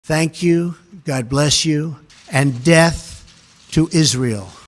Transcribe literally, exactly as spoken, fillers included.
Thank you. God bless you. And death to Israel.